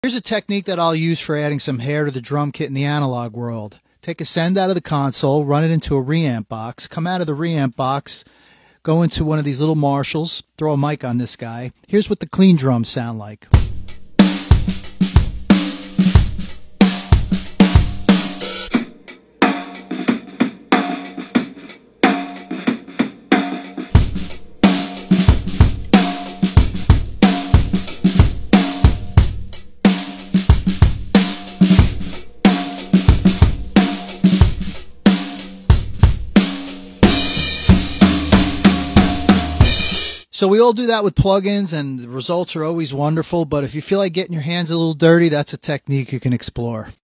Here's a technique that I'll use for adding some hair to the drum kit in the analog world. Take a send out of the console, run it into a reamp box, come out of the reamp box, go into one of these little Marshalls, throw a mic on this guy. Here's what the clean drums sound like. So we all do that with plugins, and the results are always wonderful, but if you feel like getting your hands a little dirty, that's a technique you can explore.